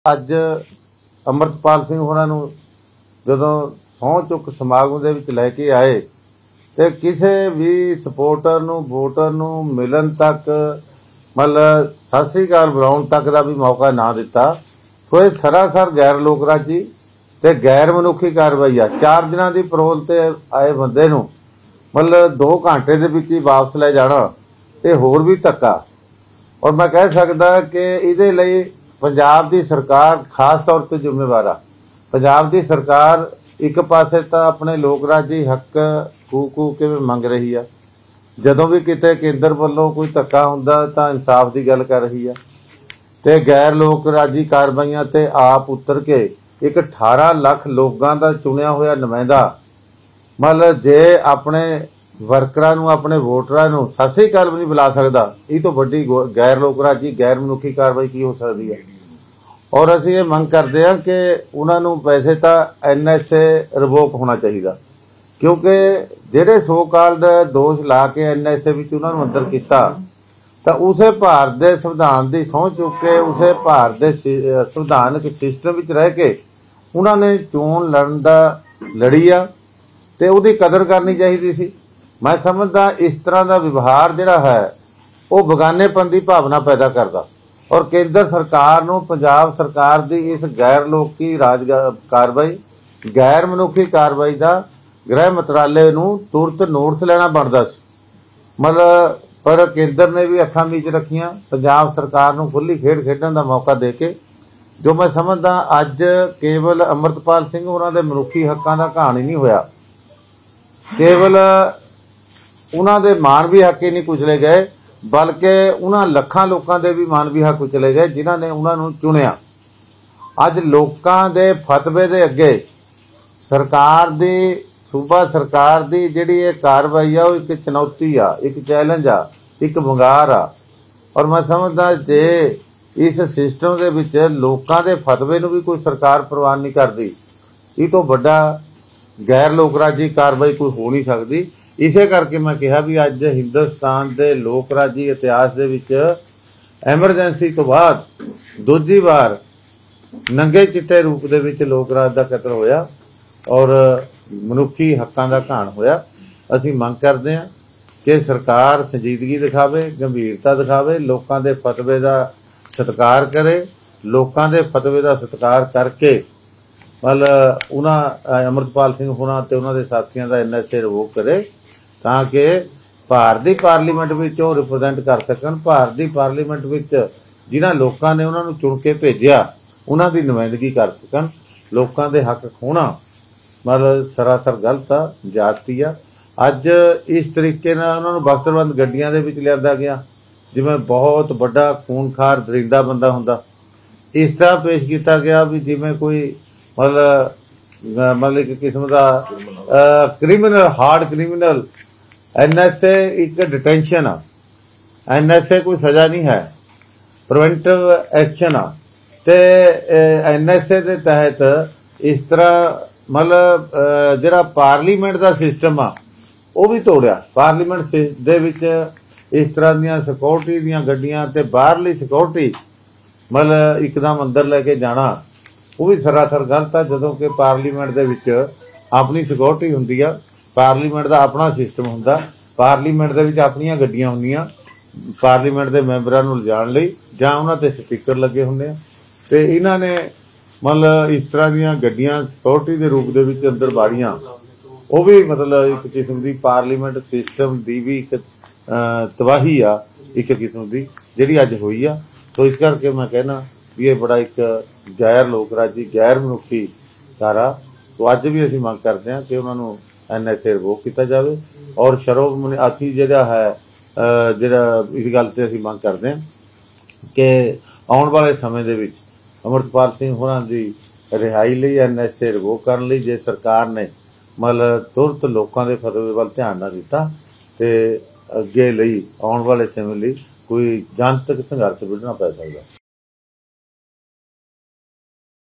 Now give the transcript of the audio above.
ਅੱਜ ਅੰਮ੍ਰਿਤਪਾਲ ਸਿੰਘ ਹੋਰਾਂ ਨੂੰ ਜਦੋਂ ਸਹੁੰ ਚੁੱਕ ਸਮਾਗਮ ਦੇ ਵਿੱਚ ਲੈ ਕੇ ਆਏ ਤੇ ਕਿਸੇ ਵੀ ਸਪੋਰਟਰ ਨੂੰ ਵੋਟਰ ਨੂੰ ਮਿਲਣ ਤੱਕ मतलब सत श्री अकाल बुलाने तक का भी मौका ना दिता। सो ये सरासर गैर लोकराजी ते गैर मनुखी कार्रवाई आ। 4 दिनों की परोल ते आए बंदे नूं मतलब 2 घंटे दे विच ही वापस ले जाना ते होर भी धक्का। और मैं कह सकदा कि इहदे लई पंजाब दी सरकार खास तौर पर जिम्मेवार आ। पंजाब दी सरकार एक पासे तां अपने लोकराजी हक खू के मंग रही है, जदों भी किते केंद्र वालों कोई धक्का हुंदा तां इंसाफ की गल कर रही है ते गैर लोकराजी कार्रवाइयां ते आप उतर के एक 18 लाख लोगों का चुनिया होया नुमाइंदा मतलब जे अपने वर्करां नूं अपने वोटरां नूं सत श्री अकाल भी नहीं बुला सकदा, इह तो वड्डी गैर लोकराजी गैर मनुखी कार्रवाई की हो सकती है। और असीं ये मंग करते हैं कि उन्हां नूं वैसे तां NSA रिवोक होना चाहिए, क्योंकि ਜਿਹੜੇ सो ਕਾਲਡ दोष ला के NSA ਵਿੱਚ ਉਹਨਾਂ ਨੂੰ ਅੰਦਰ ਕੀਤਾ ਤਾਂ ਉਸੇ ਭਾਰਤ ਦੇ ਸੰਵਿਧਾਨ ਦੀ ਸਹੁੰ ਚੁੱਕ ਕੇ ਉਸੇ ਭਾਰਤ ਦੇ ਸੰਵਿਧਾਨਕ ਸਿਸਟਮ ਵਿੱਚ ਰਹਿ ਕੇ ਉਹਨਾਂ ਨੇ ਚੋਣ ਲੜਨ ਦਾ ਲੜੀ ਆ ਤੇ ਉਹਦੀ ਕਦਰ ਕਰਨੀ ਚਾਹੀਦੀ ਸੀ। ਮੈਂ ਸਮਝਦਾ ਇਸ ਤਰ੍ਹਾਂ ਦਾ ਵਿਵਹਾਰ ਜਿਹੜਾ ਹੈ ਉਹ ਬਗਾਨੇਪਨ ਦੀ ਭਾਵਨਾ ਪੈਦਾ ਕਰਦਾ ਔਰ ਕੇਂਦਰ ਸਰਕਾਰ ਨੂੰ ਪੰਜਾਬ ਸਰਕਾਰ ਦੀ ਇਸ ਗੈਰ ਲੋਕੀ ਰਾਜ ਕਾਰਵਾਈ ਗੈਰ ਮਨੁੱਖੀ ਕਾਰਵਾਈ ਦਾ गृह मंत्रालय नूं तुरंत नोटिस लेना बनता सी। मतलब पर केंद्र ने भी अखां बीच रखियां, पंजाब सरकार नूं खुली खेड खेडण दा मौका दे के जो मैं समझदा अज केवल अमृतपाल सिंह होरां दे मनुखी हक्कां दा कहानी नहीं होया, केवल उन्हां दे मानवी हक ही नहीं कुचले गए बल्कि उन्हां लखां लोकां दे भी मानवी हक कुचले गए जिन्हां ने उन्हां नूं चुनिया। अज लोकां दे फतवे दे अगे सरकार दी सूबा सरकार की जिहड़ी ये कार्रवाई आ एक चुनौती आ, एक चैलेंज आ, एक वंगार आ। और मैं समझदा जे इस सिस्टम दे विच लोकां दे फतवे नूं भी कोई सरकार प्रवान नहीं करती, इह तो वड्डा गैर लोकराजी कार्रवाई कोई हो नहीं सकती। इसे करके मैं कहा भी अज हिंदुस्तान के लोकराजी इतिहास दे विच एमरजेंसी तो बाद दूजी बार नंगे चिट्टे रूप दे विच लोकराज का कतल होया और मनुखी हकों का घाण होया। असीं मंग करते हैं कि सरकार संजीदगी दिखावे, गंभीरता दिखावे, लोगों के फतवे का सत्कार करे, लोगों के फतवे का सत्कार करके मतलब उन्हां अमृतपाल सिंह होरां ते उन्हां दे साथियों का NSA रिवोक करे ताकि भारत की पार्लीमेंट में रिप्रजेंट कर सकन। भारत की पार्लीमेंट में जिन्हां लोगों ने उन्हां नूं चुन के भेजिया उन्हां दी नुमाइंदगी कर सकन। लोगों के हक खोना मतलब सरासर गलत आ, जाती आ। अज इस तरीके उन्होंने बख्तरबंद गड्डियां दे विच लिआंदा गया जिवें बहुत बड़ा खूनखार दरिंदा बंदा हुंदा, इस तरह पेश किया गया भी जिवें कोई मतलब एक किस्म का क्रिमिनल हार्ड क्रिमिनल। NSA एक डिटेंशन आ, NSA कोई सज़ा नहीं है, प्रिवेंटिव एक्शन आ ते NSA के तहत इस तरह मतलब जिहड़ा पार्लीमेंट का सिस्टम आ वो भी तोड़िया। पार्लीमेंट दे विच इस तरह दियां सिक्योरिटी दियां गड्डियां ते बाहरली सिक्योरिटी मतलब एकदम अंदर लेके जाना वो भी सरासर गलत है। जदों कि पार्लीमेंट दे विच अपनी सिक्योरिटी हुंदी आ, पार्लीमेंट का अपना सिस्टम हुंदा, पार्लीमेंट दे विच अपनियां गड्डियां हुंदियां पार्लीमेंट के मैंबरां नूं लिजाण लई जां उन्हां ते स्पीकर लगे हुंदे आ ते इन्हां ने मतलब इस तरह दियां गड्डियां सिक्योरिटी के रूप दे विच अंदर बाड़ियां वो भी मतलब एक किस्म की पार्लीमेंट सिस्टम की भी एक तबाही आ, एक किस्म की जिहड़ी अज होई आ। सो इस करके मैं कहना भी ये बड़ा एक गैर लोकराजी गैर मनुखी कारा। सो अज भी असीं मंग करते हैं कि उन्होंने NSA रिवोक किया जाए और शरोमणी असीं जिहड़ा है जिहड़ा इस गल ते असीं मंग करते हैं कि आउण वाले समय दे विच अमृतपाल सिंह होरां दी रिहाई लई NSA रिवोक करन लई जे सरकार ने मतलब तुरंत लोगों के फतवे वाल ध्यान ना दिता ते अगे लई आउण वाले समय लई कोई जनतक संघर्ष विढ़ना पै सकदा।